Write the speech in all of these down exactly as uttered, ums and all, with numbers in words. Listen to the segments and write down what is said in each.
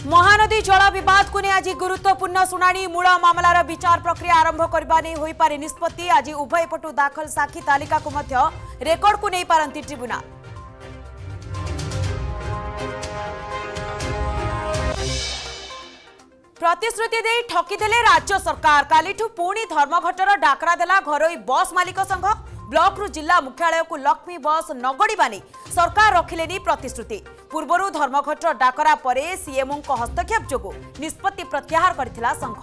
महानदी जल विवाद को आज गुरुत्वपूर्ण शुणाणी मूल मामलार विचार प्रक्रिया आरंभ करने हो पारे निष्पत्ति। आज उभय पटु दाखल साक्षी तालिका को मध्य रेकर्ड को नहीं पारंती ट्रिब्यूनाल। प्रतिश्रुति दे ठकीदेले राज्य सरकार। कालीठू पुणी धर्मघटर डाकरा देला घरोई बस मालिक संघ। ब्लॉक रु जिला मुख्यालय को लक्ष्मी बस नगड़ीबा नहीं सरकार रखिलेनी प्रतिश्रुति। पूर्वरु धर्मघट डाकरा परे सीएमओ को हस्तक्षेप जोगु निष्पत्ति प्रत्याहार करथिला संघ।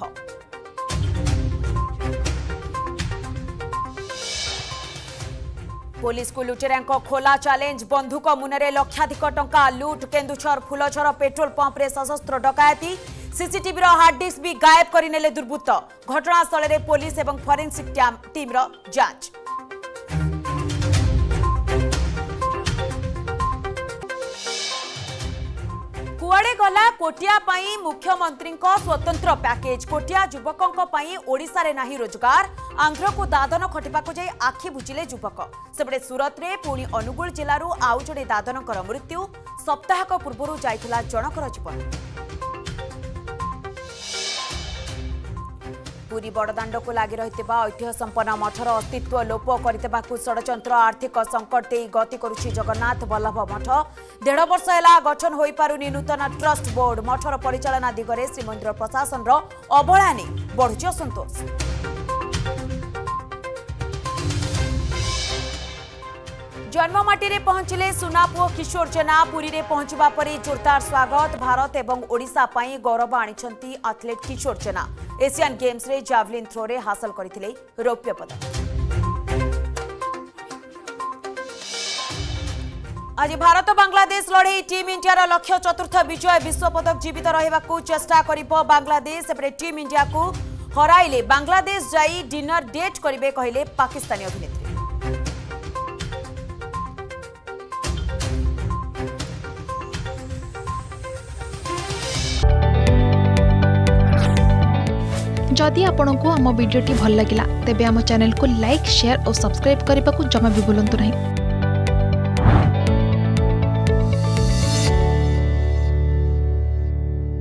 पुलिस को लुटेरांको खोला चैलेंज। बंधुक मुନରେ लक्षाधिक टंका लुट। केन्दुछर फुलझर पेट्रोल पंप रे सशस्त्र डकायती। सीसीटीवी रो हार्ड डिस्क भी गायब करिनेले दुर्बृत्त। घटनास्थल रे पुलिस एवं फोरेंसिक टीम रो जांच। कुआड़े गला कोटिया पाई मुख्यमंत्री को स्वतंत्र पैकेज। कोटिया युवकों पाई ओडिशा रे नाही रोजगार। आंध्र को दादन खटिबा को जाई आखि बुझिले युवक। सेबडे सूरत रे पुणी अनुगुल जिल्लारू आउ जणे दादनकर मृत्यु। सप्ताहक पूर्वरु जाइथिला जनकर जीवन। पुरी बड़दाण्ड को लगी रही ऐतिह्य संपन्न मठर अस्तित्व लोप करने षड्यंत्र। आर्थिक संकट दे गति करुछि जगन्नाथ वल्लभ मठ। डेढ़ वर्ष है गठन हो पारुनी नूतन ट्रस्ट बोर्ड। मठर परिचालना दिगरे श्रीमंदिर प्रशासन अवहेला नहीं बढ़ुछि असंतोष। जन्ममाटी रे पहुंचले सुनापुओ किशोर जेना। पुरी रे पहुंचबा परे जोरदार स्वागत। भारत एवं ओडिशा पाई गौरव आनिछंती athlete Kishore Jena. Asian Games रे जावलिन थ्रो रे हासिल करथिले रौप्य पदक। आज भारत बांग्लादेश लड़े टीम इंडिया लक्ष्य चतुर्थ विजय। विश्व पदक जीवित रहिबाकू चेष्टा करिबो बांग्लादेश। एपरे टीम इंडिया को हराइले बांग्लादेश जाई डिनर डेट करिवे कहिले पाकिस्तानी अभिनेत्री। जदि आपंक आम भिडी भल लगा तेब आम चैनल को लाइक शेयर और सब्सक्राइब करने को जमा भी भूलु नहीं।